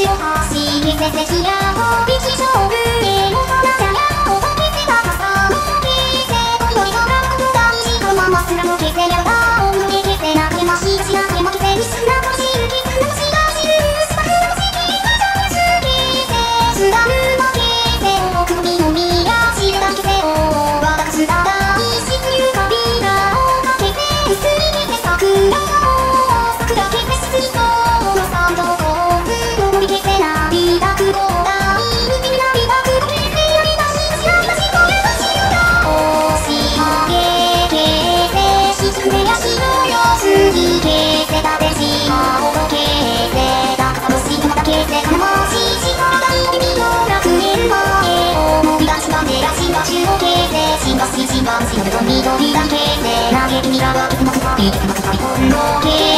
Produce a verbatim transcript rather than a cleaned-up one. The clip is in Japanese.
ちを走りせせきや飛び地上部への花茶やおとけせた傘のけせ今宵のラップ大事のまますらのけせやだ温度でけせなくれましちなくれまけせにすなこじるけすなしがしるスパフのしきがじゃむすけせすだるまけせを首のみやしれだけせをわたかすだだいしつゆかびらをかけてすりけせ桜を桜けせすいそうのさんどこうずの森けせなびだくごだい海みなびだくごけせやりだししやりだしこれだしよだおしまげけせしつめやしろよすぎけせだてしまおどけせだかさぼしまたけせかなまししからだい耳の楽える前をもびがしまでやしが中央けせしんがししんがしのべと緑だけせなげきみらがいつもつかびいつもつかびほんのけ